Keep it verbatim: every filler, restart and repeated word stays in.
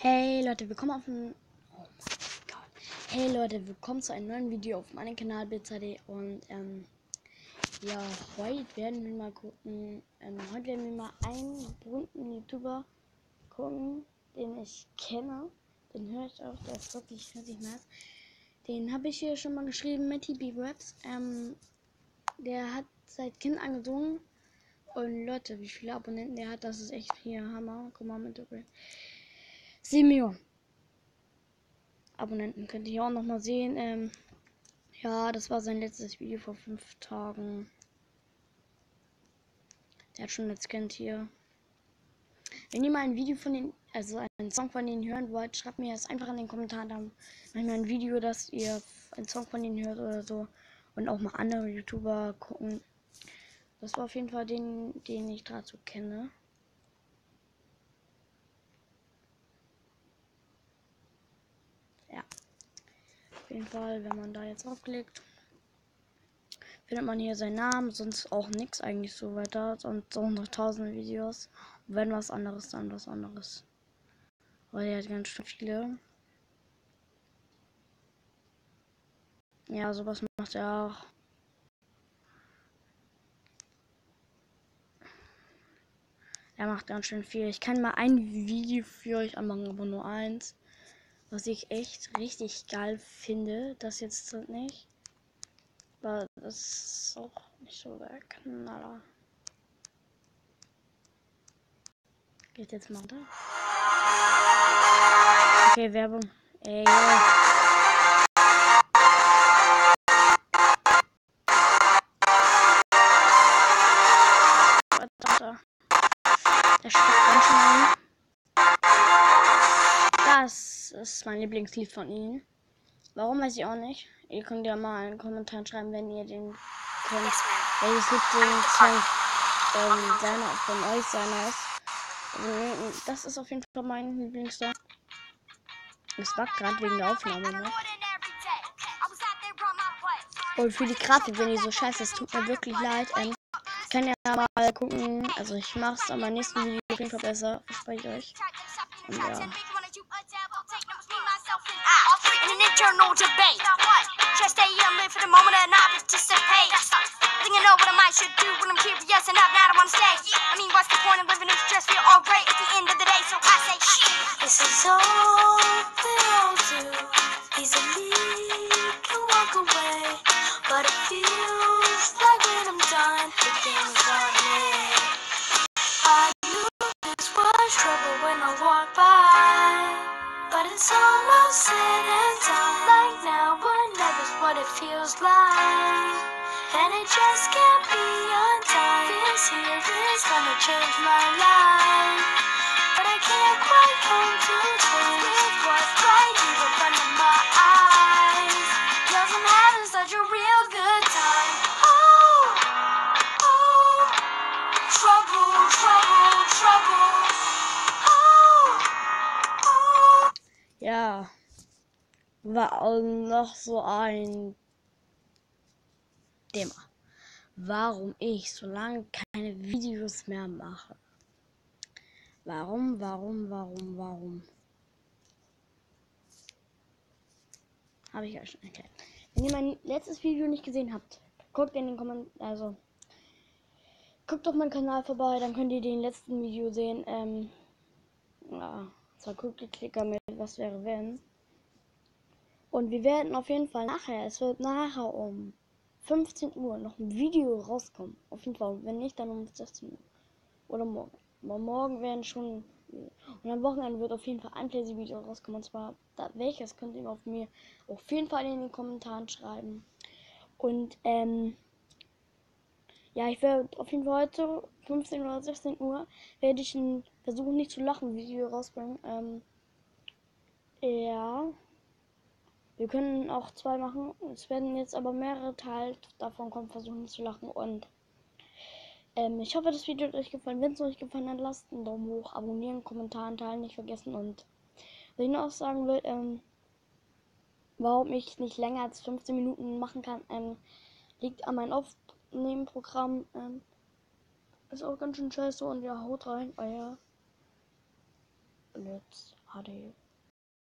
Hey Leute, willkommen auf dem oh mein Gott. Hey Leute, willkommen zu einem neuen Video auf meinem Kanal B Z D und ähm, ja, heute werden wir mal gucken, ähm, heute werden wir mal einen berühmten YouTuber gucken, den ich kenne, den höre ich auch, der ist wirklich richtig nice. Den habe ich hier schon mal geschrieben mit T B Raps, ähm, der hat seit Kind angesungen und Leute, wie viele Abonnenten der hat, das ist echt hier Hammer, guck mal mit dabei. sieben Millionen Abonnenten könnt ihr auch noch mal sehen. Ähm, ja, das war sein letztes Video vor fünf Tagen. Der hat schon als Kind hier. Wenn ihr mal ein Video von den, also einen Song von denen hören wollt, schreibt mir das einfach in den Kommentaren. Dann mache ich mal ein Video, dass ihr einen Song von denen hört oder so. Und auch mal andere YouTuber gucken. Das war auf jeden Fall den, den ich dazu kenne. Ja. Auf jeden Fall, wenn man da jetzt aufklickt, findet man hier seinen Namen, sonst auch nichts eigentlich so weiter. Sonst so noch tausende Videos. Und wenn was anderes, dann was anderes. Weil er hat ganz schön viele. Ja, sowas macht er auch. Er macht ganz schön viel. Ich kann mal ein Video für euch anmachen, aber nur eins. Was ich echt richtig geil finde. Das jetzt nicht. Aber das ist auch nicht so der Knaller. Geht jetzt mal da. Okay, Werbung. Ey, der steckt ganz schön an. Das ist mein Lieblingslied von ihnen. Warum, weiß ich auch nicht. Ihr könnt ja mal einen Kommentar schreiben, wenn ihr den könnt. Welches Lied den Song ähm, seiner, von euch seiner ist. Also, das ist auf jeden Fall mein Lieblingssong. Es war gerade wegen der Aufnahme, ne? Und für die Grafik, wenn die so scheiße ist, tut mir wirklich leid. Ähm, ich kann ja mal gucken. Also ich mach's an meinem nächsten Video auf jeden Fall besser. Verspreche ich euch. Und ja. In an internal debate, just stay and live for the moment and not participate. Thinking know what I might should do when I'm curious and I'm not on stage. I mean, what's the point of living if you just feel alright at the end of the day? So I say, shit. This is all they'll do. Easily can walk away, but it feels like when I'm done, the things on me. I knew this was trouble when I walked by. But it's almost said and done. Like now or never's what it feels like. And it just can't be undone. This here is gonna change my life. But I can't quite come to terms with what's right here in front of my eyes. Cause I'm having such a real good time. Oh, oh, trouble, trouble, trouble. Ja, war auch noch so ein Thema, warum ich so lange keine Videos mehr mache. Warum, warum, warum, warum? Habe ich euch schon erklärt. Wenn ihr mein letztes Video nicht gesehen habt, guckt in den Kommentaren, also guckt auf meinen Kanal vorbei, dann könnt ihr den letzten Video sehen. Ähm, ja, zwar guckt die Klicker mit, was wäre wenn. Und wir werden auf jeden Fall nachher, es wird nachher um fünfzehn Uhr noch ein Video rauskommen. Auf jeden Fall, wenn nicht, dann um sechzehn Uhr. Oder morgen. Aber morgen werden schon, und am Wochenende wird auf jeden Fall ein Playsee-Video rauskommen. Und zwar, da, welches könnt ihr auf mir auf jeden Fall in den Kommentaren schreiben. Und, ähm, ja, ich werde auf jeden Fall heute, fünfzehn oder sechzehn Uhr, werde ich ein Versuchen nicht zu lachen Video rausbringen. Ähm, ja. Wir können auch zwei machen. Es werden jetzt aber mehrere Teile davon kommen, versuchen zu lachen. Und ähm, ich hoffe, das Video hat euch gefallen. Wenn es euch gefallen hat, lasst einen Daumen hoch, abonnieren, Kommentaren teilen nicht vergessen. Und was ich noch sagen will, ähm, warum ich nicht länger als fünfzehn Minuten machen kann, ähm, liegt an meinem Aufnehmenprogramm. Ähm, ist auch ganz schön scheiße und ja, haut rein, euer jetzt H D